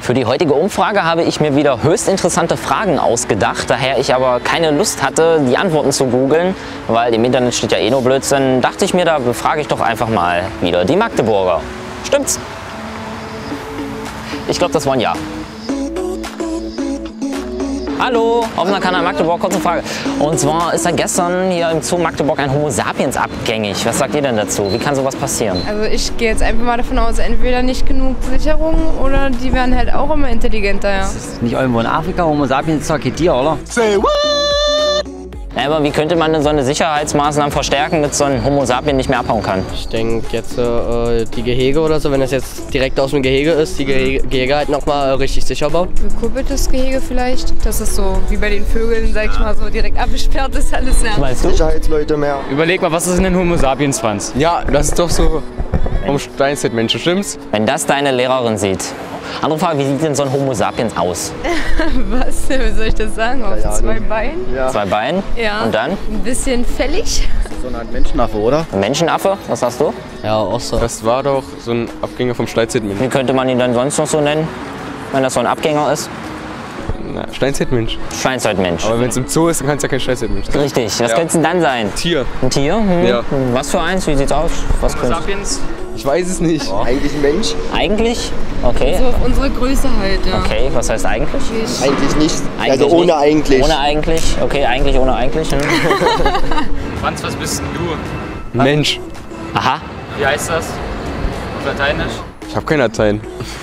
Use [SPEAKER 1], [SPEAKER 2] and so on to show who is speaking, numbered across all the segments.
[SPEAKER 1] Für die heutige Umfrage habe ich mir wieder höchst interessante Fragen ausgedacht, daher ich aber keine Lust hatte, die Antworten zu googeln, weil im Internet steht ja eh nur Blödsinn, dachte ich mir, da befrage ich doch einfach mal wieder die Magdeburger. Stimmt's? Ich glaube, das war ein Ja. Hallo, offener Kanal Magdeburg, kurze Frage. Und zwar ist da gestern hier im Zoo Magdeburg ein Homo sapiens abgängig. Was sagt ihr denn dazu? Wie kann sowas passieren?
[SPEAKER 2] Also ich gehe jetzt einfach mal davon aus, entweder nicht genug Sicherung oder die werden halt auch immer intelligenter, ja.
[SPEAKER 3] Das ist nicht irgendwo in Afrika, Homo sapiens ist doch kein Tier, oder?
[SPEAKER 1] Ja, aber wie könnte man denn so eine Sicherheitsmaßnahmen verstärken, dass so ein Homo sapien nicht mehr abhauen kann?
[SPEAKER 4] Ich denke jetzt die Gehege oder so, wenn es jetzt direkt aus dem Gehege ist, die Gehege halt nochmal richtig sicher bauen.
[SPEAKER 2] Gekuppeltes Gehege vielleicht, dass es so wie bei den Vögeln, sag ich mal, so direkt abgesperrt ist alles, ja.
[SPEAKER 1] Weißt du?
[SPEAKER 5] Sicherheitsleute mehr.
[SPEAKER 6] Überleg mal, was ist denn ein Homo sapiens Schwanz?
[SPEAKER 7] Ja, das ist doch so vom Steinzeitmenschen, stimmt's?
[SPEAKER 1] Wenn das deine Lehrerin sieht. Andere Frage, wie sieht denn so ein Homo sapiens aus?
[SPEAKER 2] Was, wie soll ich das sagen, auf zwei Beinen?
[SPEAKER 5] Ja.
[SPEAKER 1] 2 Beinen?
[SPEAKER 2] Ja.
[SPEAKER 1] Und dann?
[SPEAKER 2] Ein bisschen fällig.
[SPEAKER 5] So eine Art Menschenaffe, oder?
[SPEAKER 1] Ein Menschenaffe? Was sagst du?
[SPEAKER 4] Ja, auch so.
[SPEAKER 7] Das war doch so ein Abgänger vom Steinzeitmensch.
[SPEAKER 1] Wie könnte man ihn dann sonst noch so nennen, wenn das so ein Abgänger ist?
[SPEAKER 7] Na, Steinzeitmensch.
[SPEAKER 1] Steinzeitmensch.
[SPEAKER 7] Aber wenn es im Zoo ist, dann kann es ja kein Steinzeitmensch sein.
[SPEAKER 1] Richtig, was
[SPEAKER 7] Ja.
[SPEAKER 1] könnte es denn dann sein?
[SPEAKER 7] Tier.
[SPEAKER 1] Ein Tier?
[SPEAKER 7] Ja.
[SPEAKER 1] Was für eins? Wie sieht's aus? Was könnte
[SPEAKER 6] Sapiens?
[SPEAKER 7] Ich weiß es nicht.
[SPEAKER 5] Eigentlich ein Mensch.
[SPEAKER 1] Eigentlich? Okay.
[SPEAKER 2] So auf unsere Größe halt, ja.
[SPEAKER 1] Okay, was heißt eigentlich?
[SPEAKER 5] Eigentlich nicht.
[SPEAKER 1] Eigentlich
[SPEAKER 5] Also ohne
[SPEAKER 1] nicht.
[SPEAKER 5] eigentlich.
[SPEAKER 1] Ohne eigentlich? Okay, eigentlich ohne eigentlich.
[SPEAKER 6] Franz, was bist denn du?
[SPEAKER 7] Ein Mensch.
[SPEAKER 1] Aha.
[SPEAKER 6] Wie heißt das? Auf Lateinisch?
[SPEAKER 7] Ich habe keinen Latein.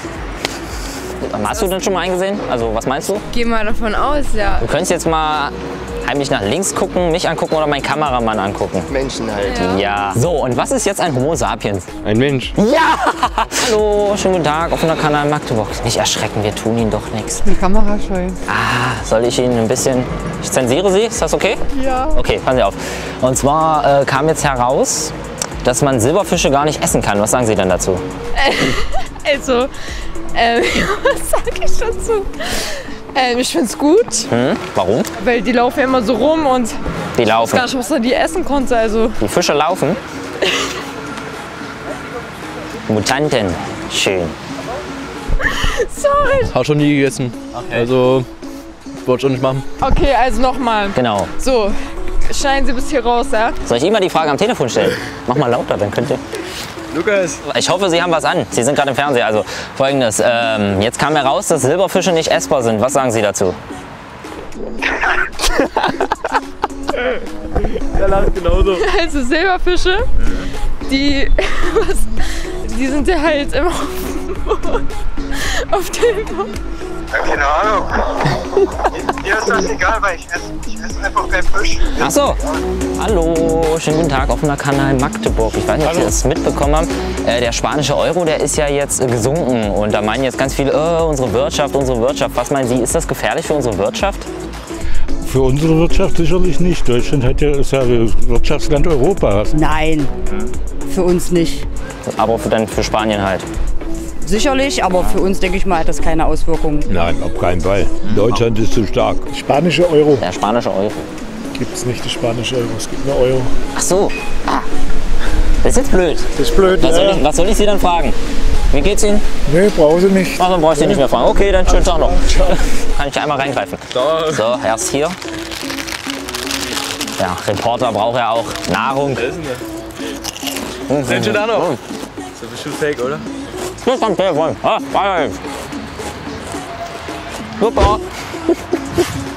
[SPEAKER 1] Hast du denn schon mal eingesehen? Also, was meinst du?
[SPEAKER 2] Geh mal davon aus, ja.
[SPEAKER 1] Du könntest jetzt mal heimlich nach links gucken, mich angucken oder meinen Kameramann angucken.
[SPEAKER 5] Menschen halt.
[SPEAKER 1] Ja. So, und was ist jetzt ein Homo sapiens?
[SPEAKER 7] Ein Mensch.
[SPEAKER 1] Ja! Hallo, schönen guten Tag, offener Kanal Magdeburg. Nicht erschrecken, wir tun Ihnen doch nichts.
[SPEAKER 2] Die Kamera scheu.
[SPEAKER 1] Soll ich Ihnen ein bisschen... Ich zensiere Sie, ist das okay?
[SPEAKER 2] Ja.
[SPEAKER 1] Okay, passen Sie auf. Und zwar kam jetzt heraus, dass man Silberfische gar nicht essen kann. Was sagen Sie denn dazu?
[SPEAKER 2] Also, was sag ich dazu? Ich find's gut,
[SPEAKER 1] Warum?
[SPEAKER 2] weil die laufen ja immer so rum und
[SPEAKER 1] Die
[SPEAKER 2] ich
[SPEAKER 1] laufen.
[SPEAKER 2] weiß gar nicht, was er die essen konnte, also.
[SPEAKER 1] Die Fische laufen. Mutanten. Schön.
[SPEAKER 2] Sorry.
[SPEAKER 7] Hab schon nie gegessen. Also, wollte ich auch nicht machen.
[SPEAKER 2] Okay, also nochmal.
[SPEAKER 1] Genau.
[SPEAKER 2] So, schneiden Sie bis hier raus, ja?
[SPEAKER 1] Soll ich Ihnen mal die Frage am Telefon stellen? Mach mal lauter, dann könnt ihr...
[SPEAKER 7] Lukas.
[SPEAKER 1] Ich hoffe, Sie haben was an. Sie sind gerade im Fernsehen. Also Folgendes. Jetzt kam heraus, dass Silberfische nicht essbar sind. Was sagen Sie dazu?
[SPEAKER 7] Der lacht genauso.
[SPEAKER 2] Also Silberfische, die sind ja halt immer auf dem
[SPEAKER 8] Keine Ahnung. Mir ist das egal, weil ich esse einfach kein Fisch.
[SPEAKER 1] Ach so. Hallo, schönen guten Tag, offener Kanal Magdeburg. Ich weiß nicht, ob Sie das mitbekommen haben. Der spanische Euro, der ist ja jetzt gesunken. Und da meinen jetzt ganz viele, unsere Wirtschaft, unsere Wirtschaft. Was meinen Sie, ist das gefährlich für unsere Wirtschaft?
[SPEAKER 9] Für unsere Wirtschaft sicherlich nicht. Deutschland ist ja Wirtschaftsland Europas.
[SPEAKER 10] Nein, für uns nicht.
[SPEAKER 1] Aber dann für Spanien halt.
[SPEAKER 10] Sicherlich, aber für uns, denke ich mal, hat das keine Auswirkungen.
[SPEAKER 9] Nein, auf keinen Fall. Deutschland ist zu stark. Spanische Euro
[SPEAKER 1] Der spanische Euro.
[SPEAKER 9] gibt es nicht, die spanische Euro. Es gibt nur Euro.
[SPEAKER 1] Ach so. Das ist jetzt blöd.
[SPEAKER 9] Das ist blöd,
[SPEAKER 1] Was soll ich Sie dann fragen? Wie geht's Ihnen?
[SPEAKER 9] Nee, brauchen Sie nicht.
[SPEAKER 1] Ach, dann brauche ich Sie nicht mehr fragen. Okay, dann schönen Tag noch. Kann ich einmal reingreifen. So, erst hier. Ja, Reporter braucht ja auch Nahrung.
[SPEAKER 7] Sind schon da noch? Das ist bestimmt fake, oder?
[SPEAKER 1] Das ist am Telefon. Ah, super.